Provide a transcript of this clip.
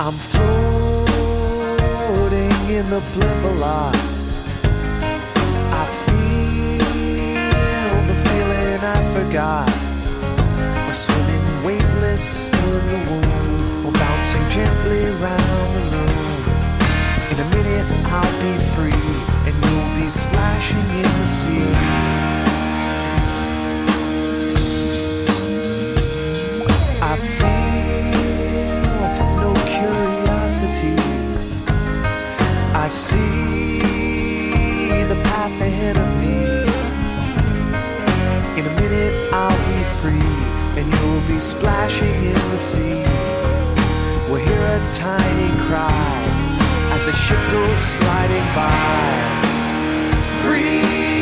I'm floating in the blimp a lot. I feel the feeling I forgot, or swimming weightless in the womb, or bouncing gently round the room. In a minute I'll be free, and you'll be splashing in the sea. I feel no curiosity. I see the path ahead of me. In a minute I'll be free, and you'll be splashing in the sea. We'll hear a tiny cry as the ship goes sliding by. Free!